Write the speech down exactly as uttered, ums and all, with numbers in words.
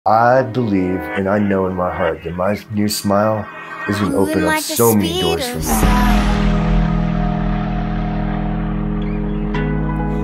I believe and I know in my heart that my new smile is going to open up so many doors for me.